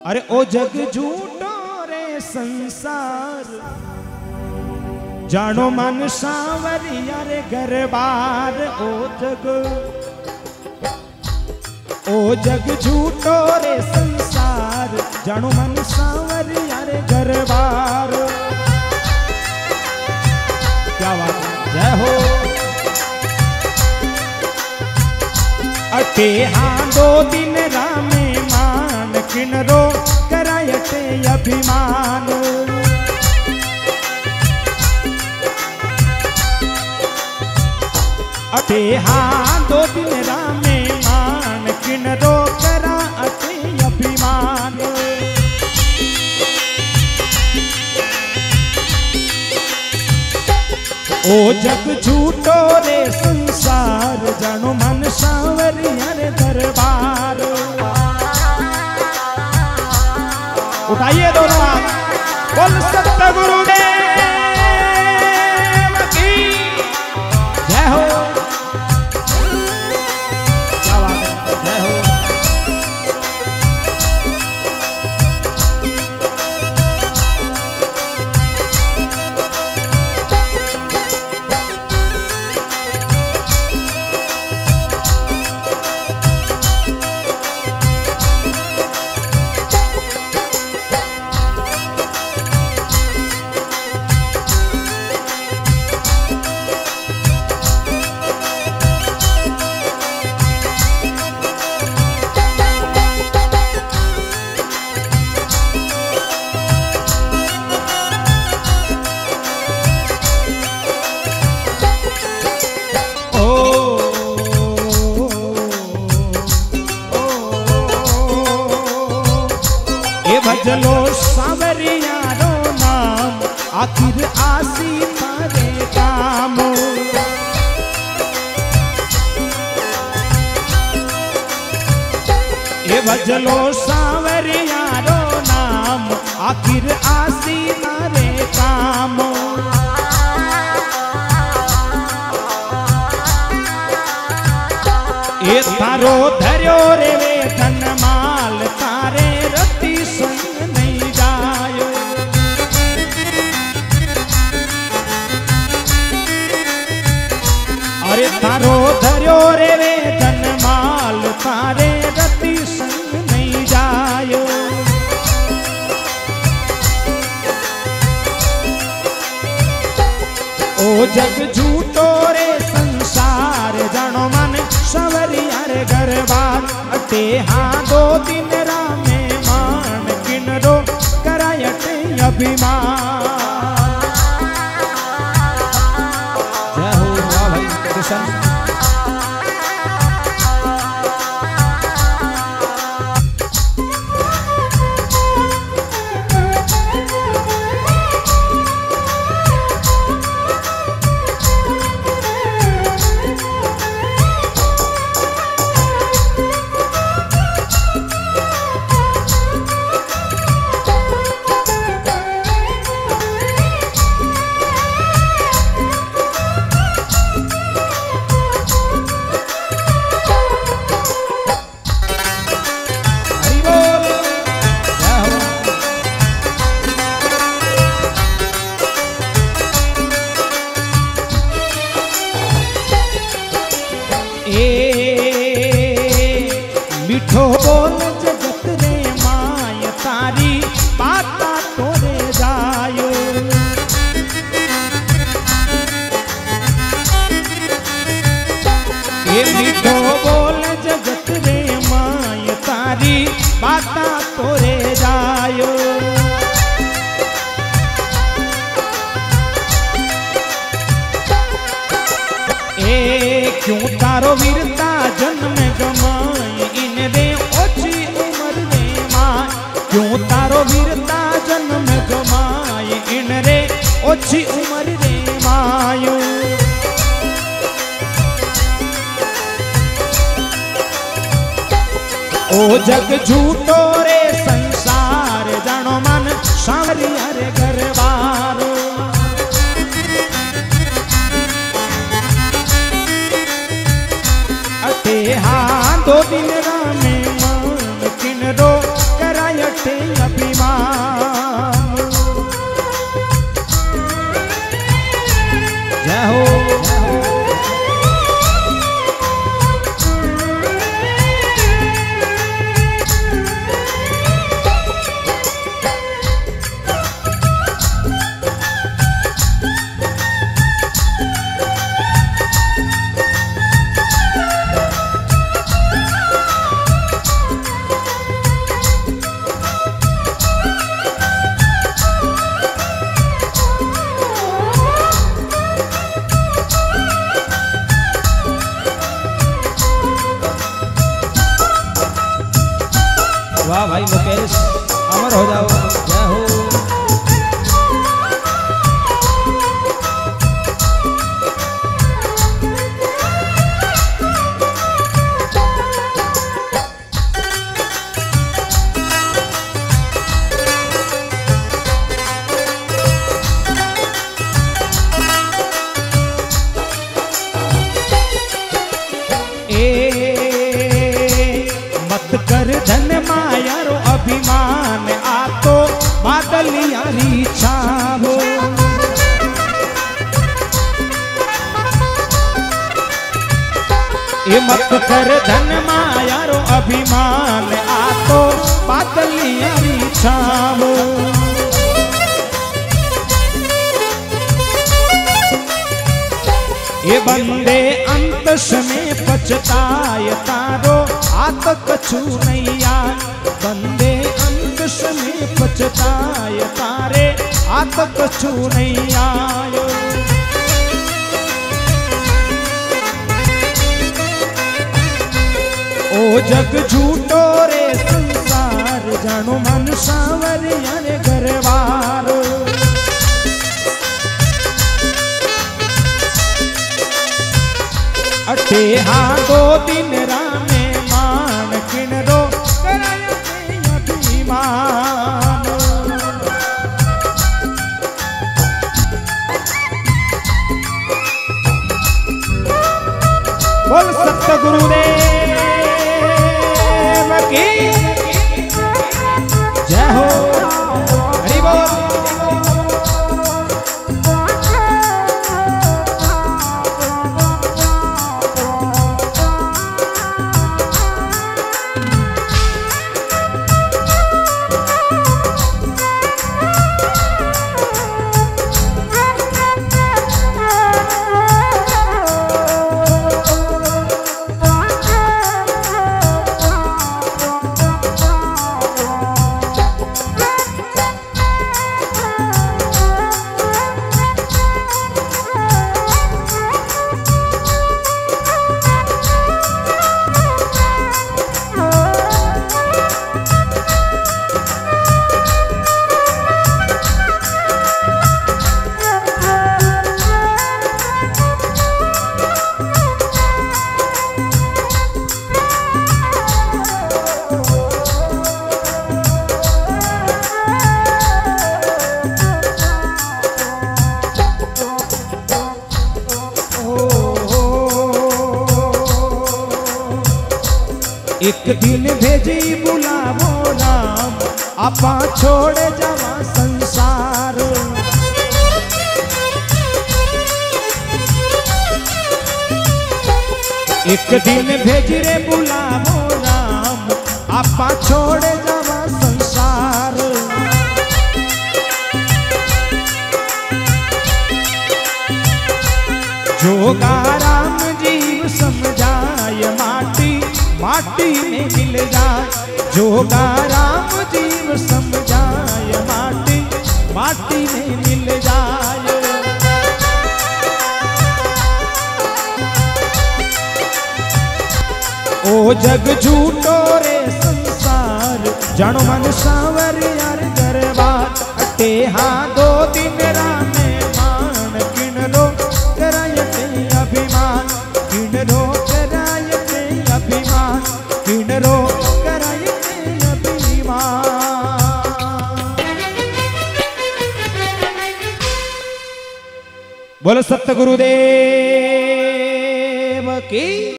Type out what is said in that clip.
अरे ओ जग झूठो रे संसार, जानो मन सांवरिया रे घर बार। ओ जग झूठो रे संसार, जानो मन सांवरिया रे घर बार। क्या बात है, जय हो। अटे हाँ दो दिन रामे मान, किनरो करायते अभिमान। अटे हाँ दो दिन रामे मान, किनरो करायते अभिमान। ओ जग झूठो रे संसार, जानो मन सांवरिया रे दरबार। उठाइए दोनों हाथ, बोल सतगुरुदेव की जय हो। क्या बात है, जय हो। भजलो सांवरिया रो नाम, आखिर आसी मारे काम। ये भजलो सांवरिया रो नाम, आखिर आसी मारे काम। ये तारो धर्यो रे वे धन माल, तारे रति संग नहीं जायो। अरे तारो धर्यो रे वे धन माल, तारे रति संग नहीं जायो। ओ जग झूठो रे संसार, जानो मन सांवरिया रे घर बार। अटे हाँ दो दिन रामे मान, किनरो करायते अभिमान। जय हो भाई कृष्ण। मीठो बोल जगत रे माय, तारी बाता तोरे जायो। ये मीठो बोल जगत रे माय, तारी बाता तोरे जायो। ए क्यों तारो वीरता जन्म गमाई, इन रे ओछी उम्र रे माय। क्यों तारो वीरता जन्म गमाई, इन रे ओछी उम्र रे मायो। ओ जग झूठो रे संसार, जानो मन सांवरिया रे घर बार। अटे हाँ दो दिन रामे मान, किनरो करायते अमर हो जाओ। जय हो। कर धन माया रो अभिमान आ तो बादल यारी छावो। ये मत कर धन माया रो अभिमान आ तो बादल यारी छावो। ये बंदे अंतस में पछताय तारो आत कछु नहीं आय। बंदे अंतस में पछताय तारे आत कछु नहीं आय। ओ जग झूठो रे संसार जानो मन सावर यारे घरवार। अटे हाँ दो दिन रामे मान किनरो कराये अभिमान। बोल सत्य गुरुदेव की जय हो। हरि बोल। एक दिन भेजी बुलावो राम आपा छोड़ जावा संसार। एक दिन भेज रे बुलावो राम आपा छोड़ जावा संसार। जोगा राम जीव समझाय माटी माटी में मिल जाए। जोगा राम जीव समझाय माटी माटी में मिल जाए। ओ जग झूठो रे संसार जानो मन सावर यार दरबार। अटे हाँ दो दिन रामे मान किनरो करायते अभिमान। किनरो करायते अभिमान। किनरो करायते अभिमान। बोलो सत्य गुरुदेव की।